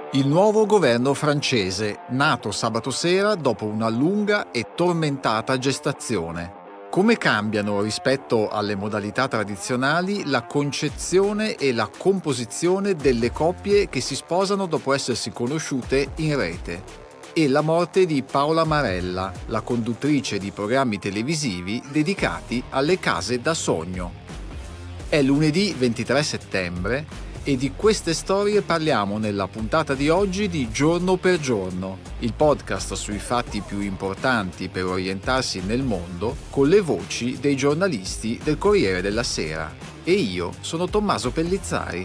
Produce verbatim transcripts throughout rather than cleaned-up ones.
Il nuovo governo francese, nato sabato sera dopo una lunga e tormentata gestazione. Come cambiano rispetto alle modalità tradizionali la concezione e la composizione delle coppie che si sposano dopo essersi conosciute in rete? E la morte di Paola Marella, la conduttrice di programmi televisivi dedicati alle case da sogno. È lunedì ventitré settembre e di queste storie parliamo nella puntata di oggi di Giorno per Giorno, il podcast sui fatti più importanti per orientarsi nel mondo con le voci dei giornalisti del Corriere della Sera. E io sono Tommaso Pellizzari.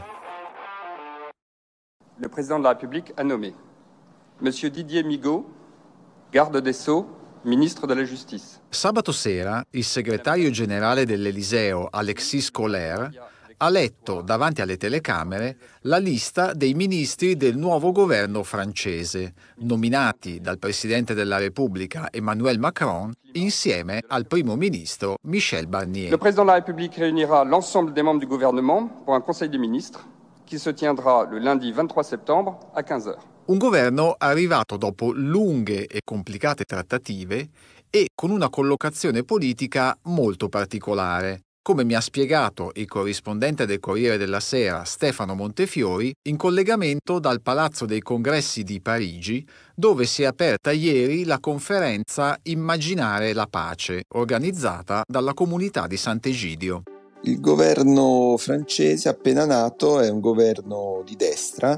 Le Président de la République a nommé Monsieur Didier Migaud, garde des Sceaux, ministre della Giustizia. Sabato sera il segretario generale dell'Eliseo, Alexis Kohler, ha letto davanti alle telecamere la lista dei ministri del nuovo governo francese, nominati dal Presidente della Repubblica Emmanuel Macron insieme al primo ministro Michel Barnier. Le Président de la République réunira l'ensemble des membres du gouvernement pour un Conseil des ministres qui se tiendra le lundi ventitré settembre à quinze heures. Un governo arrivato dopo lunghe e complicate trattative e con una collocazione politica molto particolare, come mi ha spiegato il corrispondente del Corriere della Sera Stefano Montefiori in collegamento dal Palazzo dei Congressi di Parigi, dove si è aperta ieri la conferenza Immaginare la pace, organizzata dalla comunità di Sant'Egidio. Il governo francese appena nato è un governo di destra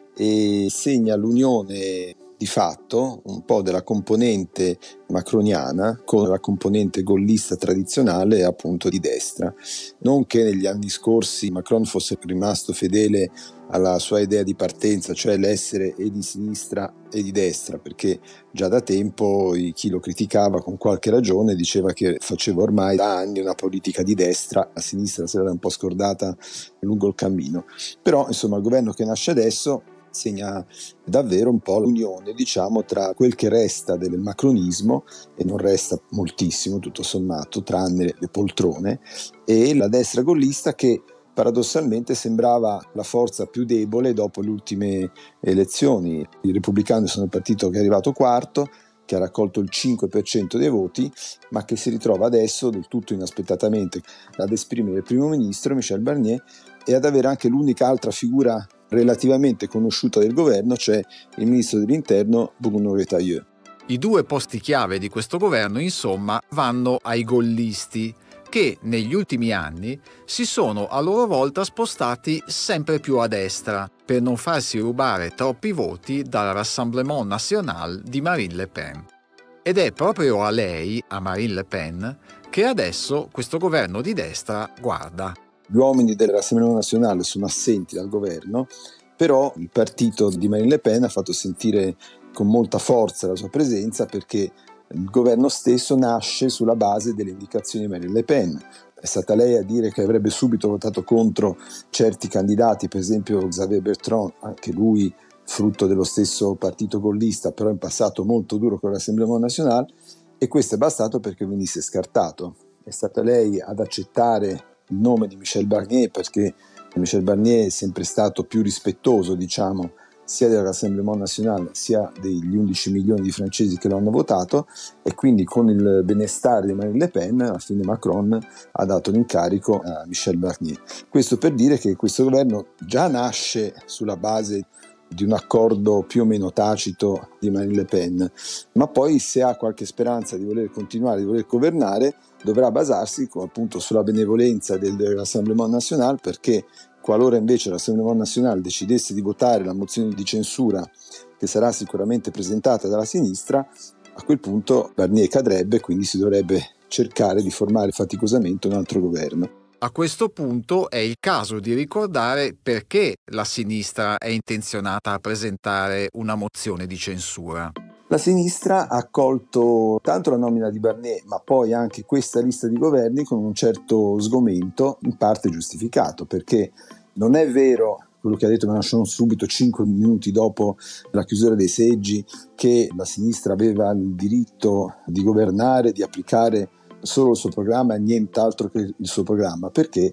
e segna l'unione di fatto un po' della componente macroniana con la componente gollista tradizionale appunto di destra. Non che negli anni scorsi Macron fosse rimasto fedele alla sua idea di partenza, cioè l'essere e di sinistra e di destra, perché già da tempo chi lo criticava con qualche ragione diceva che faceva ormai da anni una politica di destra, a sinistra se l'era un po' scordata lungo il cammino. Però insomma il governo che nasce adesso segna davvero un po' l'unione, diciamo, tra quel che resta del macronismo, e non resta moltissimo tutto sommato, tranne le poltrone, e la destra gollista che paradossalmente sembrava la forza più debole dopo le ultime elezioni. I repubblicani sono il partito che è arrivato quarto, che ha raccolto il cinque per cento dei voti, ma che si ritrova adesso del tutto inaspettatamente ad esprimere il primo ministro Michel Barnier e ad avere anche l'unica altra figura relativamente conosciuta del governo, cioè il ministro dell'interno Bruno Retailleau. I due posti chiave di questo governo, insomma, vanno ai gollisti, che negli ultimi anni si sono a loro volta spostati sempre più a destra per non farsi rubare troppi voti dal Rassemblement National di Marine Le Pen. Ed è proprio a lei, a Marine Le Pen, che adesso questo governo di destra guarda. Gli uomini del Rassemblement National sono assenti dal governo, però il partito di Marine Le Pen ha fatto sentire con molta forza la sua presenza, perché il governo stesso nasce sulla base delle indicazioni di Marine Le Pen. È stata lei a dire che avrebbe subito votato contro certi candidati, per esempio Xavier Bertrand, anche lui frutto dello stesso partito gollista, però in passato molto duro con il Rassemblement National, e questo è bastato perché venisse scartato. È stata lei ad accettare il nome di Michel Barnier, perché Michel Barnier è sempre stato più rispettoso, diciamo, sia del Rassemblement National sia degli undici milioni di francesi che lo hanno votato, e quindi con il benestare di Marine Le Pen alla fine Macron ha dato l'incarico a Michel Barnier. Questo per dire che questo governo già nasce sulla base di un accordo più o meno tacito di Marine Le Pen, ma poi se ha qualche speranza di voler continuare, di voler governare, dovrà basarsi appunto sulla benevolenza del Rassemblement National, perché qualora invece il Rassemblement National decidesse di votare la mozione di censura che sarà sicuramente presentata dalla sinistra, a quel punto Barnier cadrebbe, quindi si dovrebbe cercare di formare faticosamente un altro governo. A questo punto è il caso di ricordare perché la sinistra è intenzionata a presentare una mozione di censura. La sinistra ha accolto tanto la nomina di Barnier, ma poi anche questa lista di governi con un certo sgomento, in parte giustificato, perché non è vero quello che ha detto Mélenchon subito cinque minuti dopo la chiusura dei seggi, che la sinistra aveva il diritto di governare, di applicare solo il suo programma e nient'altro che il suo programma, perché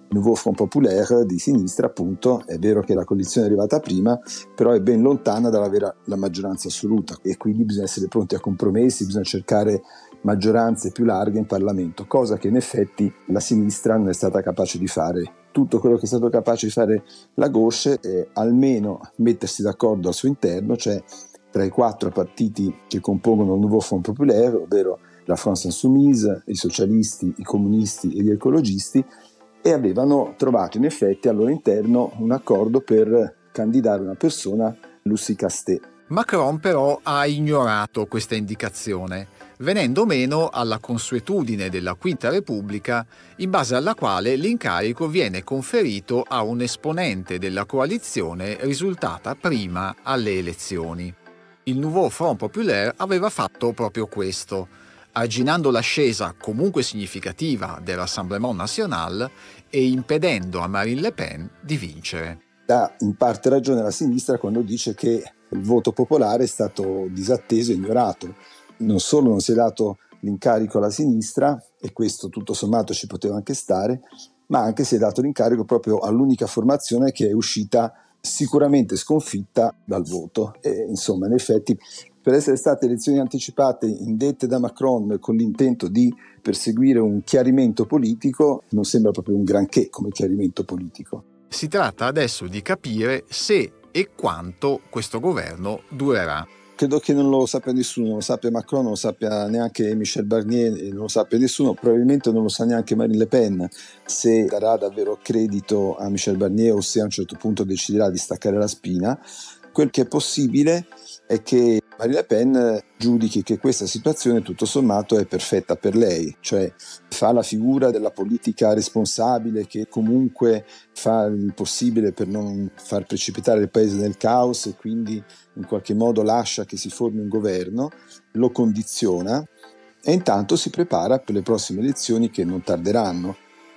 Nouveau Front Populaire di sinistra, appunto. È vero che la coalizione è arrivata prima, però è ben lontana dall'avere la maggioranza assoluta e quindi bisogna essere pronti a compromessi, bisogna cercare maggioranze più larghe in Parlamento, cosa che in effetti la sinistra non è stata capace di fare. Tutto quello che è stato capace di fare la gauche è almeno mettersi d'accordo al suo interno, cioè tra i quattro partiti che compongono il Nouveau Front Populaire, ovvero la France Insoumise, i socialisti, i comunisti e gli ecologisti, e avevano trovato in effetti al loro interno un accordo per candidare una persona, Lucie Castet. Macron però ha ignorato questa indicazione, venendo meno alla consuetudine della Quinta Repubblica, in base alla quale l'incarico viene conferito a un esponente della coalizione risultata prima alle elezioni. Il Nouveau Front Populaire aveva fatto proprio questo, arginando l'ascesa comunque significativa del Rassemblement National e impedendo a Marine Le Pen di vincere. Dà in parte ragione la sinistra quando dice che il voto popolare è stato disatteso e ignorato. Non solo non si è dato l'incarico alla sinistra, e questo tutto sommato ci poteva anche stare, ma anche si è dato l'incarico proprio all'unica formazione che è uscita sicuramente sconfitta dal voto. E, insomma, in effetti, per essere state elezioni anticipate indette da Macron con l'intento di perseguire un chiarimento politico, non sembra proprio un granché come chiarimento politico. Si tratta adesso di capire se e quanto questo governo durerà. Credo che non lo sappia nessuno, non lo sappia Macron, non lo sappia neanche Michel Barnier, non lo sappia nessuno, probabilmente non lo sa neanche Marine Le Pen, se darà davvero credito a Michel Barnier o se a un certo punto deciderà di staccare la spina. Quel che è possibile è che Marine Le Pen giudichi che questa situazione tutto sommato è perfetta per lei, cioè fa la figura della politica responsabile che comunque fa il possibile per non far precipitare il paese nel caos e quindi in qualche modo lascia che si formi un governo, lo condiziona e intanto si prepara per le prossime elezioni che non tarderanno.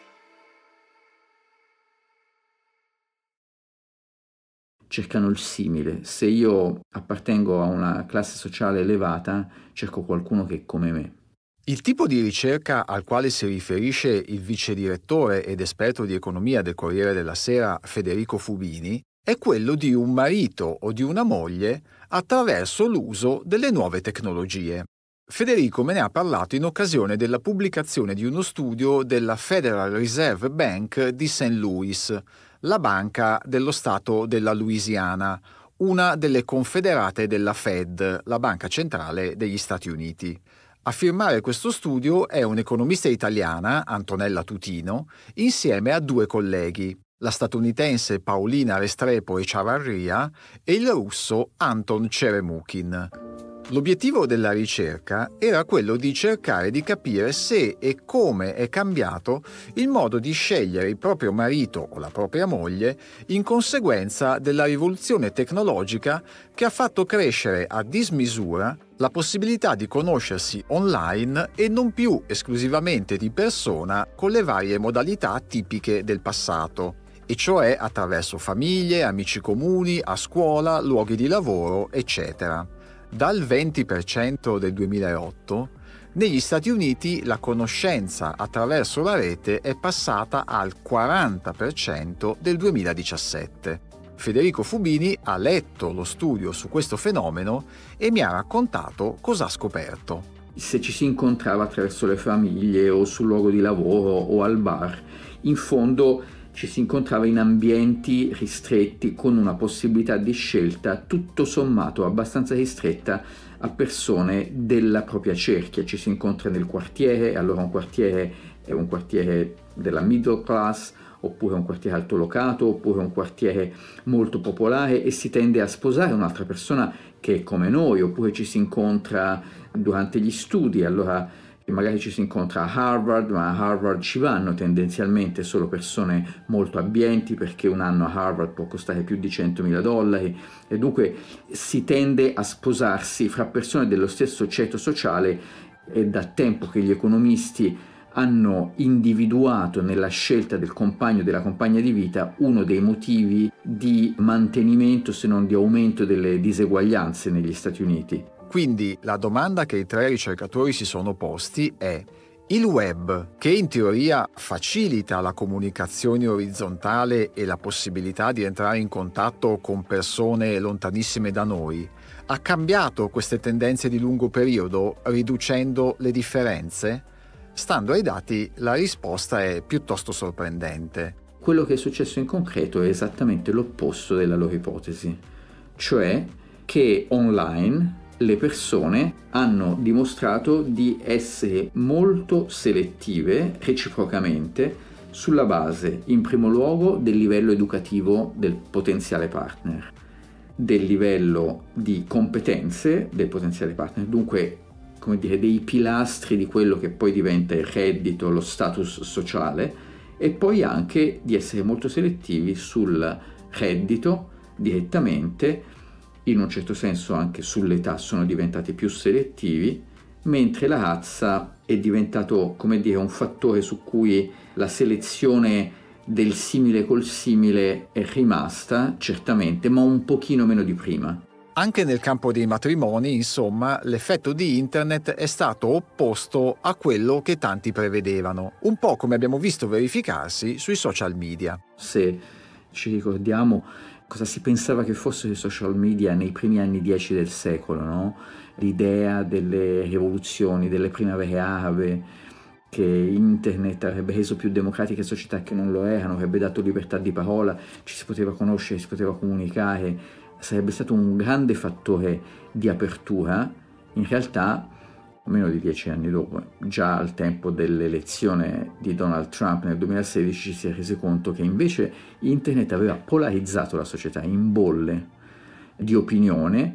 Cercano il simile. Se io appartengo a una classe sociale elevata, cerco qualcuno che è come me. Il tipo di ricerca al quale si riferisce il vice direttore ed esperto di economia del Corriere della Sera Federico Fubini è quello di un marito o di una moglie attraverso l'uso delle nuove tecnologie. Federico me ne ha parlato in occasione della pubblicazione di uno studio della Federal Reserve Bank di Saint Louis, la banca dello stato della Louisiana, una delle confederate della Fed, la banca centrale degli Stati Uniti. A firmare questo studio è un'economista italiana, Antonella Tutino, insieme a due colleghi, la statunitense Paolina Restrepo Echavarria e il russo Anton Cheremukin. L'obiettivo della ricerca era quello di cercare di capire se e come è cambiato il modo di scegliere il proprio marito o la propria moglie in conseguenza della rivoluzione tecnologica che ha fatto crescere a dismisura la possibilità di conoscersi online e non più esclusivamente di persona con le varie modalità tipiche del passato, e cioè attraverso famiglie, amici comuni, a scuola, luoghi di lavoro, eccetera. Dal venti per cento del duemilaotto, negli Stati Uniti la conoscenza attraverso la rete è passata al quaranta per cento del duemiladiciassette. Federico Fubini ha letto lo studio su questo fenomeno e mi ha raccontato cosa ha scoperto. Se ci si incontrava attraverso le famiglie o sul luogo di lavoro o al bar, in fondo ci si incontrava in ambienti ristretti con una possibilità di scelta tutto sommato abbastanza ristretta a persone della propria cerchia. Ci si incontra nel quartiere, allora un quartiere è un quartiere della middle class, oppure un quartiere altolocato, oppure un quartiere molto popolare, e si tende a sposare un'altra persona che è come noi, oppure ci si incontra durante gli studi, allora magari ci si incontra a Harvard, ma a Harvard ci vanno tendenzialmente solo persone molto abbienti, perché un anno a Harvard può costare più di centomila dollari, e dunque si tende a sposarsi fra persone dello stesso ceto sociale. È da tempo che gli economisti hanno individuato nella scelta del compagno, della compagna di vita, uno dei motivi di mantenimento, se non di aumento, delle diseguaglianze negli Stati Uniti. Quindi la domanda che i tre ricercatori si sono posti è: Il web, che in teoria facilita la comunicazione orizzontale e la possibilità di entrare in contatto con persone lontanissime da noi, ha cambiato queste tendenze di lungo periodo, riducendo le differenze? Stando ai dati, la risposta è piuttosto sorprendente. Quello che è successo in concreto è esattamente l'opposto della loro ipotesi, cioè che online le persone hanno dimostrato di essere molto selettive reciprocamente sulla base, in primo luogo, del livello educativo del potenziale partner, del livello di competenze del potenziale partner, dunque, come dire, dei pilastri di quello che poi diventa il reddito, lo status sociale, e poi anche di essere molto selettivi sul reddito direttamente. In un certo senso anche sull'età sono diventati più selettivi, mentre la razza è diventato, come dire, un fattore su cui la selezione del simile col simile è rimasta, certamente, ma un pochino meno di prima. Anche nel campo dei matrimoni, insomma, l'effetto di internet è stato opposto a quello che tanti prevedevano, un po' come abbiamo visto verificarsi sui social media. Se ci ricordiamo cosa si pensava che fossero i social media nei primi anni dieci del secolo, no? L'idea delle rivoluzioni, delle primavere arabe, che internet avrebbe reso più democratiche società che non lo erano, avrebbe dato libertà di parola, ci si poteva conoscere, si poteva comunicare, sarebbe stato un grande fattore di apertura. In realtà, meno di dieci anni dopo, già al tempo dell'elezione di Donald Trump nel duemilasedici, ci si è resi conto che invece internet aveva polarizzato la società in bolle di opinione,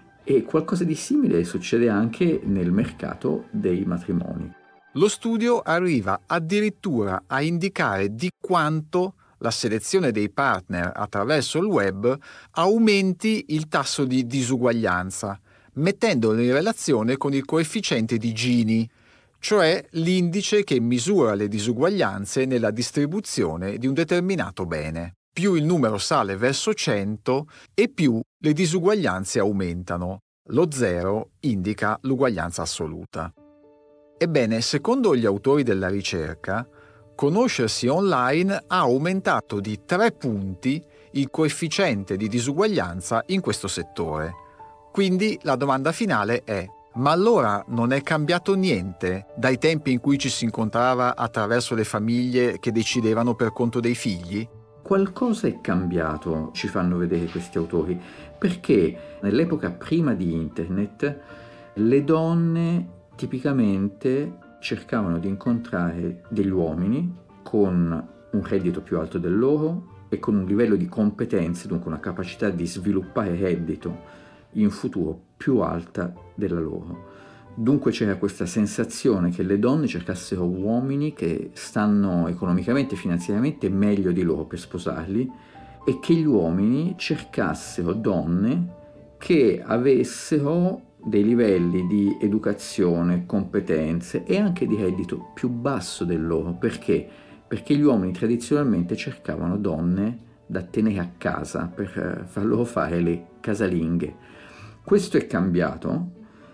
e qualcosa di simile succede anche nel mercato dei matrimoni. Lo studio arriva addirittura a indicare di quanto la selezione dei partner attraverso il web aumenti il tasso di disuguaglianza, mettendolo in relazione con il coefficiente di Gini, cioè l'indice che misura le disuguaglianze nella distribuzione di un determinato bene. Più il numero sale verso cento e più le disuguaglianze aumentano. Lo zero indica l'uguaglianza assoluta. Ebbene, secondo gli autori della ricerca, conoscersi online ha aumentato di tre punti il coefficiente di disuguaglianza in questo settore. Quindi la domanda finale è: ma allora non è cambiato niente dai tempi in cui ci si incontrava attraverso le famiglie che decidevano per conto dei figli? Qualcosa è cambiato, ci fanno vedere questi autori, perché nell'epoca prima di internet le donne tipicamente cercavano di incontrare degli uomini con un reddito più alto del loro e con un livello di competenze, dunque una capacità di sviluppare reddito in futuro più alta della loro. Dunque c'era questa sensazione che le donne cercassero uomini che stanno economicamente e finanziariamente meglio di loro per sposarli, e che gli uomini cercassero donne che avessero dei livelli di educazione, competenze e anche di reddito più basso del loro. Perché? Perché gli uomini tradizionalmente cercavano donne da tenere a casa per far loro fare le casalinghe. Questo è cambiato,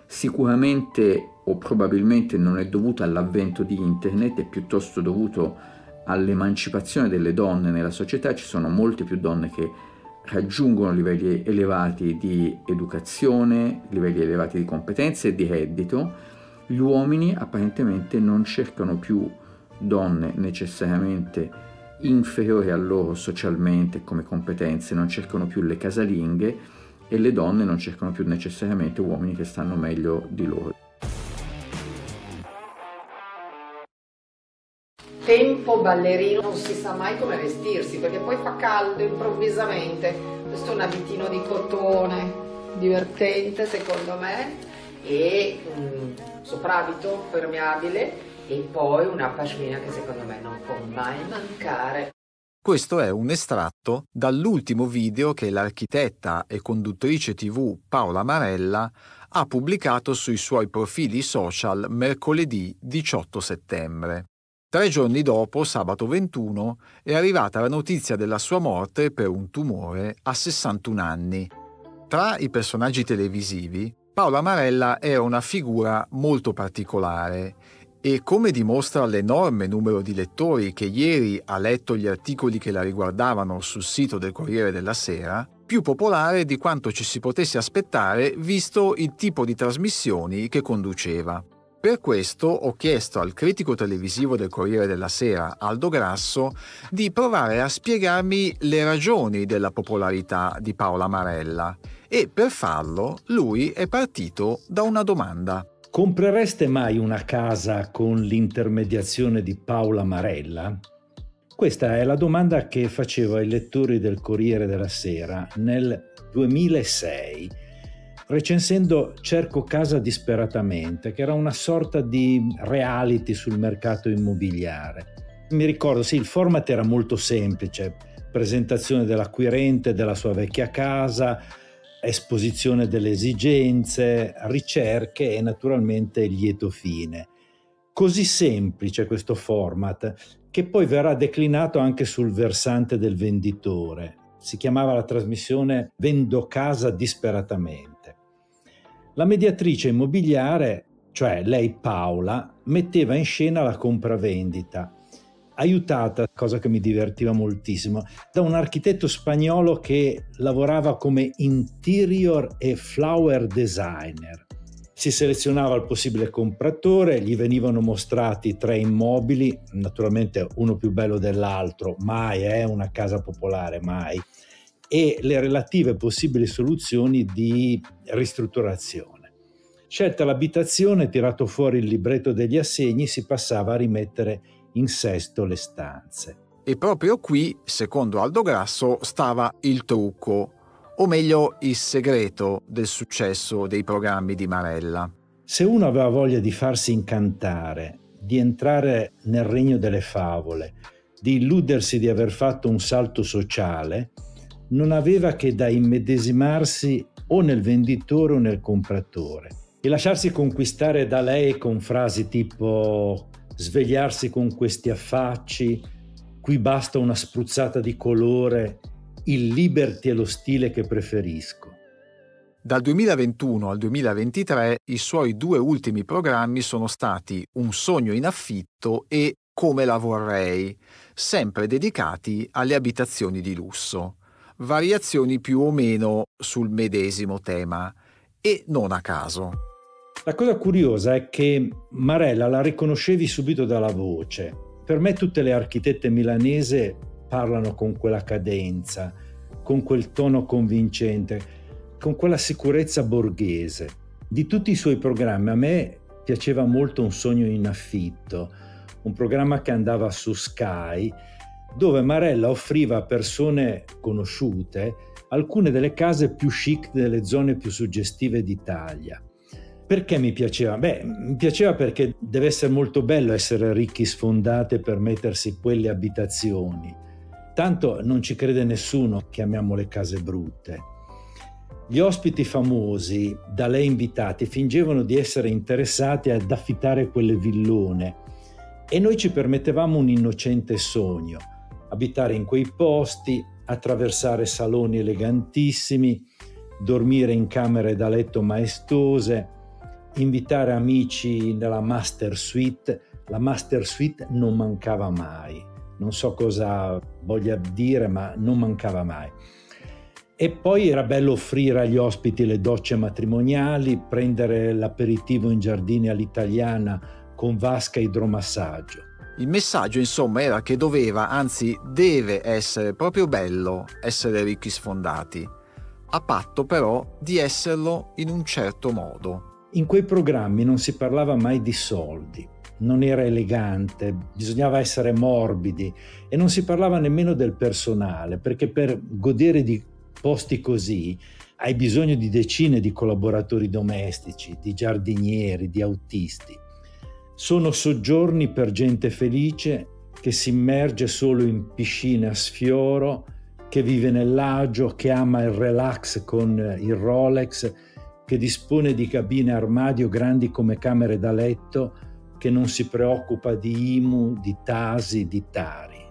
sicuramente o probabilmente non è dovuto all'avvento di internet, è piuttosto dovuto all'emancipazione delle donne nella società. Ci sono molte più donne che raggiungono livelli elevati di educazione, livelli elevati di competenze e di reddito. Gli uomini apparentemente non cercano più donne necessariamente inferiori a loro socialmente come competenze, non cercano più le casalinghe, e le donne non cercano più necessariamente uomini che stanno meglio di loro. Tempo ballerino, non si sa mai come vestirsi, perché poi fa caldo improvvisamente. Questo è un abitino di cotone divertente secondo me, e un soprabito permeabile, e poi una pashmina che secondo me non può mai mancare. Questo è un estratto dall'ultimo video che l'architetta e conduttrice tivù Paola Marella ha pubblicato sui suoi profili social mercoledì diciotto settembre. Tre giorni dopo, sabato ventuno, è arrivata la notizia della sua morte per un tumore a sessantuno anni. Tra i personaggi televisivi, Paola Marella era una figura molto particolare E come dimostra l'enorme numero di lettori che ieri ha letto gli articoli che la riguardavano sul sito del Corriere della Sera, più popolare di quanto ci si potesse aspettare visto il tipo di trasmissioni che conduceva. Per questo ho chiesto al critico televisivo del Corriere della Sera, Aldo Grasso, di provare a spiegarmi le ragioni della popolarità di Paola Marella e per farlo lui è partito da una domanda. Comprereste mai una casa con l'intermediazione di Paola Marella? Questa è la domanda che facevo ai lettori del Corriere della Sera nel duemilasei, recensendo Cerco casa disperatamente, che era una sorta di reality sul mercato immobiliare. Mi ricordo, sì, il format era molto semplice: presentazione dell'acquirente della sua vecchia casa, esposizione delle esigenze, ricerche e naturalmente il lieto fine. Così semplice questo format, che poi verrà declinato anche sul versante del venditore. Si chiamava la trasmissione Vendo casa disperatamente. La mediatrice immobiliare, cioè lei Paola, metteva in scena la compravendita, aiutata, cosa che mi divertiva moltissimo, da un architetto spagnolo che lavorava come interior e flower designer. Si selezionava il possibile compratore, gli venivano mostrati tre immobili, naturalmente uno più bello dell'altro, mai è eh, una casa popolare, mai, e le relative possibili soluzioni di ristrutturazione. Scelta l'abitazione, tirato fuori il libretto degli assegni, si passava a rimettere in sesto le stanze. E proprio qui, secondo Aldo Grasso, stava il trucco, o meglio il segreto del successo dei programmi di Marella. Se uno aveva voglia di farsi incantare, di entrare nel regno delle favole, di illudersi di aver fatto un salto sociale, non aveva che da immedesimarsi o nel venditore o nel compratore e lasciarsi conquistare da lei con frasi tipo: svegliarsi con questi affacci, qui basta una spruzzata di colore, il Liberty è lo stile che preferisco. Dal duemilaventuno al duemilaventitré i suoi due ultimi programmi sono stati Un sogno in affitto e Come la vorrei, sempre dedicati alle abitazioni di lusso. Variazioni più o meno sul medesimo tema, e non a caso. La cosa curiosa è che Marella la riconoscevi subito dalla voce. Per me tutte le architette milanesi parlano con quella cadenza, con quel tono convincente, con quella sicurezza borghese. Di tutti i suoi programmi a me piaceva molto Un sogno in affitto, un programma che andava su Sky, dove Marella offriva a persone conosciute alcune delle case più chic delle zone più suggestive d'Italia. Perché mi piaceva? Beh, mi piaceva perché deve essere molto bello essere ricchi sfondati e permettersi quelle abitazioni. Tanto non ci crede nessuno che amiamo le case brutte. Gli ospiti famosi, da lei invitati, fingevano di essere interessati ad affittare quelle villone e noi ci permettevamo un innocente sogno: abitare in quei posti, attraversare saloni elegantissimi, dormire in camere da letto maestose, invitare amici nella master suite. La master suite non mancava mai, non so cosa voglia dire, ma non mancava mai. E poi era bello offrire agli ospiti le docce matrimoniali, prendere l'aperitivo in giardini all'italiana con vasca e idromassaggio. Il messaggio, insomma, era che doveva, anzi deve essere proprio bello essere ricchi sfondati, a patto però di esserlo in un certo modo. In quei programmi non si parlava mai di soldi, non era elegante, bisognava essere morbidi e non si parlava nemmeno del personale, perché per godere di posti così hai bisogno di decine di collaboratori domestici, di giardinieri, di autisti. Sono soggiorni per gente felice che si immerge solo in piscine a sfioro, che vive nell'agio, che ama il relax con il Rolex, che dispone di cabine armadio grandi come camere da letto, che non si preoccupa di I M U, di Tasi, di Tari.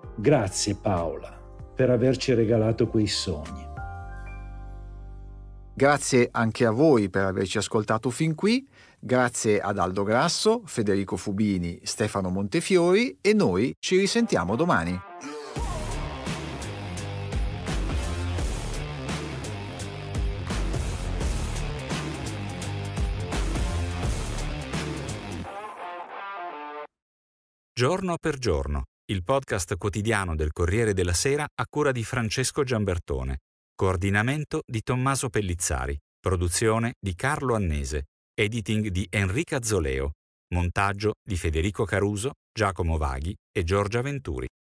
Grazie Paola per averci regalato quei sogni. Grazie anche a voi per averci ascoltato fin qui, grazie ad Aldo Grasso, Federico Fubini, Stefano Montefiori e noi ci risentiamo domani. Giorno per giorno, il podcast quotidiano del Corriere della Sera a cura di Francesco Giambertone, coordinamento di Tommaso Pellizzari, produzione di Carlo Annese, editing di Enrica Zoleo, montaggio di Federico Caruso, Giacomo Vaghi e Giorgia Venturi.